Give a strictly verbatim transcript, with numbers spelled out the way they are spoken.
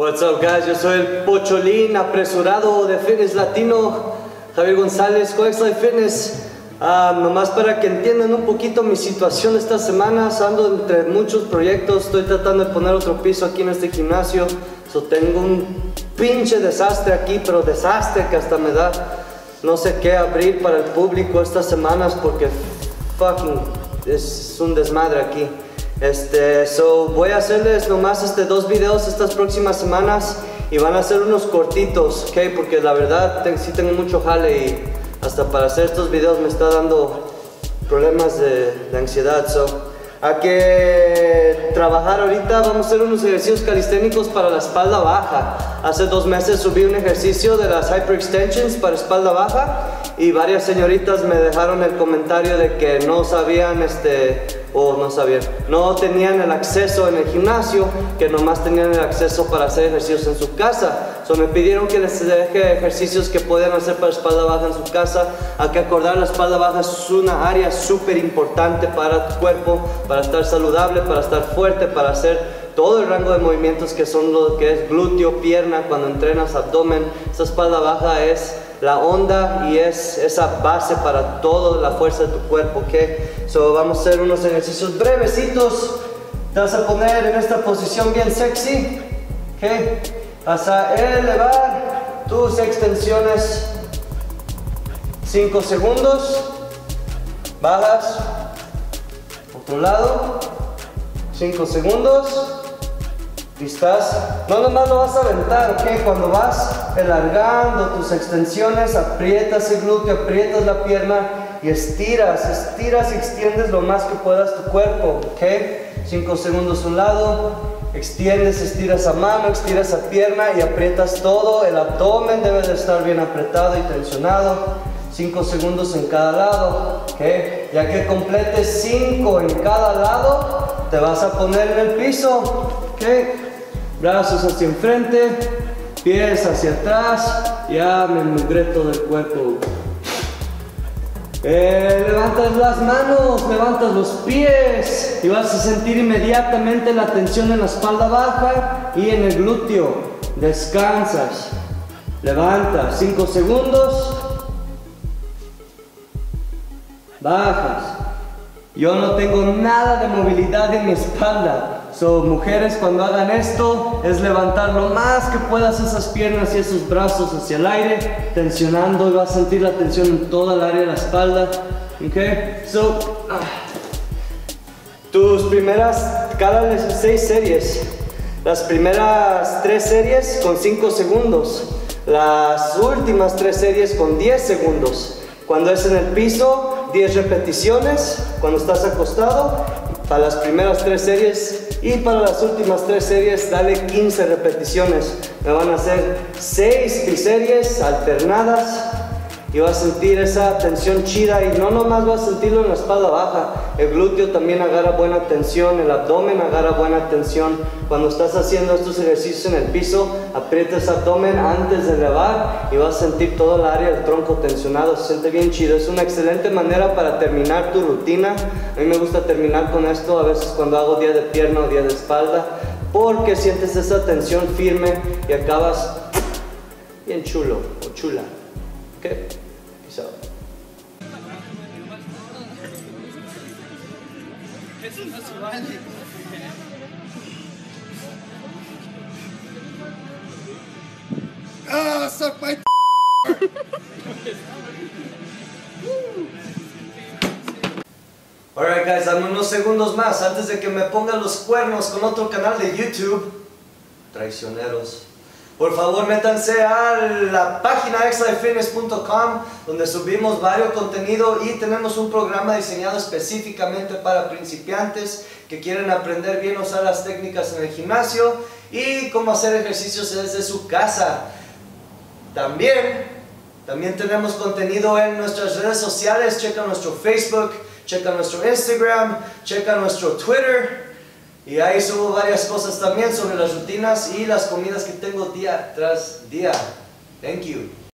What's up, guys? Yo soy el Pocholín apresurado de Fitness Latino, Javier González con X Life Fitness. Uh, nomás para que entiendan un poquito mi situación estas semanas, ando entre muchos proyectos, estoy tratando de poner otro piso aquí en este gimnasio. So, tengo un pinche desastre aquí, pero desastre que hasta me da no sé qué abrir para el público estas semanas porque fucking es un desmadre aquí. Este, so, voy a hacerles nomás este, dos videos estas próximas semanas y van a ser unos cortitos, ¿ok? Porque la verdad te, sí tengo mucho jale y hasta para hacer estos videos me está dando problemas de, de ansiedad. So, hay que trabajar ahorita, vamos a hacer unos ejercicios calisténicos para la espalda baja. Hace dos meses subí un ejercicio de las hyper extensions para espalda baja y varias señoritas me dejaron el comentario de que no sabían este o no sabían, no tenían el acceso en el gimnasio, que nomás tenían el acceso para hacer ejercicios en su casa. So, me pidieron que les deje ejercicios que pueden hacer para espalda baja en su casa. Hay que acordar, la espalda baja es una área súper importante para tu cuerpo, para estar saludable, para estar fuerte, para hacer todo el rango de movimientos que son lo que es glúteo, pierna, cuando entrenas abdomen. Esa espalda baja es la onda y es esa base para toda la fuerza de tu cuerpo, ¿ok? So, vamos a hacer unos ejercicios brevecitos. Te vas a poner en esta posición bien sexy, ¿ok? Vas a elevar tus extensiones cinco segundos, bajas, otro lado, cinco segundos. Y estás, no nomás lo vas a aventar, ¿ok? Cuando vas alargando tus extensiones, aprietas el glúteo, aprietas la pierna y estiras, estiras y extiendes lo más que puedas tu cuerpo, ¿ok? cinco segundos a un lado, extiendes, estiras a mano, estiras a pierna y aprietas todo, el abdomen debe de estar bien apretado y tensionado. cinco segundos en cada lado, ¿ok? Ya que completes cinco en cada lado, te vas a poner en el piso, ¿ok? Brazos hacia enfrente, pies hacia atrás, ya me mugré todo el cuerpo. Eh, levantas las manos, levantas los pies y vas a sentir inmediatamente la tensión en la espalda baja y en el glúteo. Descansas, levantas, cinco segundos, bajas. Yo no tengo nada de movilidad en mi espalda. So, mujeres, cuando hagan esto, es levantar lo más que puedas esas piernas y esos brazos hacia el aire, tensionando, y vas a sentir la tensión en toda el área de la espalda. Ok, so, ah. tus primeras, cada seis series, las primeras tres series con cinco segundos, las últimas tres series con diez segundos. Cuando es en el piso, diez repeticiones, cuando estás acostado, para las primeras tres series, y para las últimas tres series, dale quince repeticiones. Me van a hacer seis biseries alternadas y vas a sentir esa tensión chida. Y no nomás vas a sentirlo en la espalda baja, el glúteo también agarra buena tensión, el abdomen agarra buena tensión. Cuando estás haciendo estos ejercicios en el piso, aprietas el abdomen antes de elevar y vas a sentir toda la área del tronco tensionado. Se siente bien chido, es una excelente manera para terminar tu rutina. A mí me gusta terminar con esto a veces cuando hago día de pierna o día de espalda, porque sientes esa tensión firme y acabas bien chulo o chula. Ok, peace out. Ah, suck my Alright guys, dame unos segundos más antes de que me pongan los cuernos con otro canal de YouTube. Traicioneros. Por favor, métanse a la página x life fitness punto com, donde subimos varios contenido y tenemos un programa diseñado específicamente para principiantes que quieren aprender bien a usar las técnicas en el gimnasio y cómo hacer ejercicios desde su casa. También, también tenemos contenido en nuestras redes sociales. Checa nuestro Facebook, checa nuestro Instagram, checa nuestro Twitter. Y ahí subo varias cosas también sobre las rutinas y las comidas que tengo día tras día. Thank you.